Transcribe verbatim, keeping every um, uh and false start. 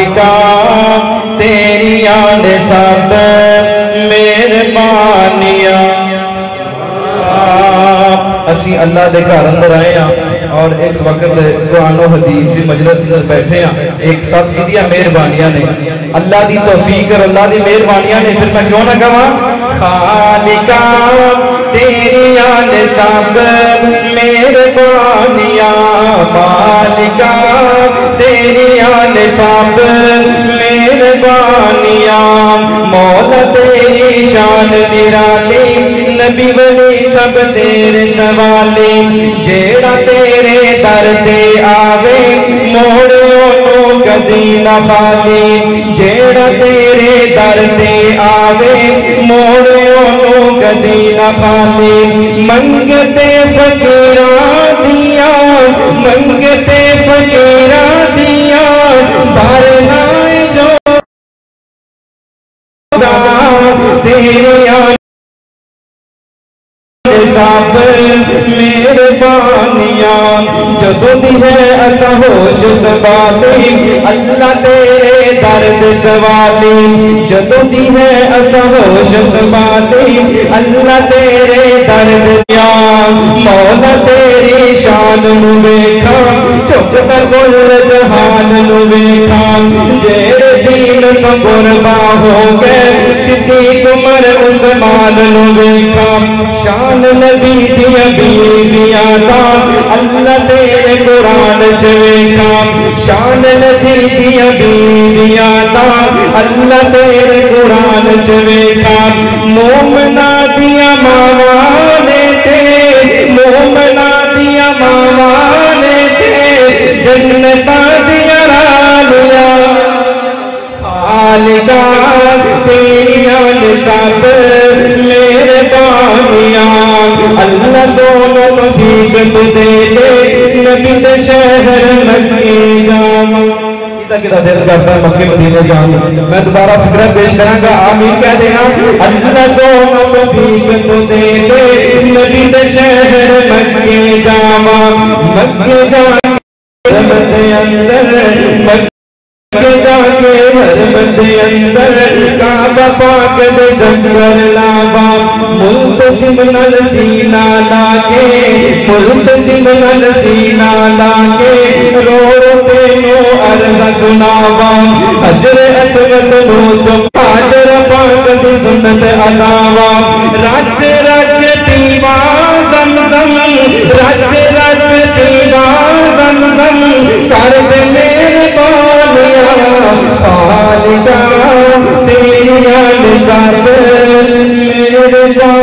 خالقا تیریاں نے سب مہربانیاں. اسی اللہ دے گھر اندر آئے ہیں اور اس وقت قرآن و حدیث کی مجلس میں بیٹھے ہیں. ایک سب کی دیا مہربانیاں نے, اللہ دی توفیق اور اللہ دی مہربانیاں نے. پھر میں کیوں نہ کہاں خالقا تیریاں نے سب مہربانیاں, مالکا تیریاں نے سب مہربانیاں. مولا تیری شان نرالی, نبی ولی سب تیرے سوالی. جیڑا تیرے در تے آوے موڑیوں تو کدی نہ خالی. جیڑا تیرے در تے آوے موڑیوں تو کدی نہ خالی. منگتے فقیراں دیاں, منگتے فقیراں دیاں بھرنائے جو تیریاں سب مہربانیاں. جدوں دی ہے اسا ہوش سنبھالی, اللہ تیرے درد سوالی. جدوں دی ہے اسا ہوش سنبھالی, اللہ تیرے درد دیا. مولا تیری شان نو ویکھا, چپ کر کل جہان نو ویکھا. جیڑے دین تو قربا ہو گئے صدیق عمر عثمان نو ویکھا. شان نبی دیا بیویاں دا اللہ تیرے قرآن چ ویکھا. شان نبی دیا بیویاں دا اللہ تیرے قرآن چ ویکھا. مومنا دیا ماواں نے تے, مومنا دیا ماواں نے تے جنتاں دیا رالیاں. خالقا تیریاں نے سب مہربانیاں. اللہ سونا توفیق تو دے دے نبی دے شہر مکے جاواں. کتا کتا دل کرتا ہے مکے مدینے جاواں. میں دوبارہ فکرہ پیش کراں گا, آمین کہہ دینا. اللہ سونا توفیق تو دے دے نبی دے شہر مکے جاواں. مکے جاواں حرم دے اندر, مکے جا کے حرم دے اندر کعبہ پاک دے چکر لاواں. ملتزم نال سینہ لا کے, ملتزم نال سینہ لا کے رو رو تینوں عرض سناواں. حجر اسود نو چم حاجر پاک دی سنت علاواں. رج رج پیواں زمزم, رج رج پیواں زمزم کر دے مہربانیاں. خالقا تیریاں نے سب مہربانیاں.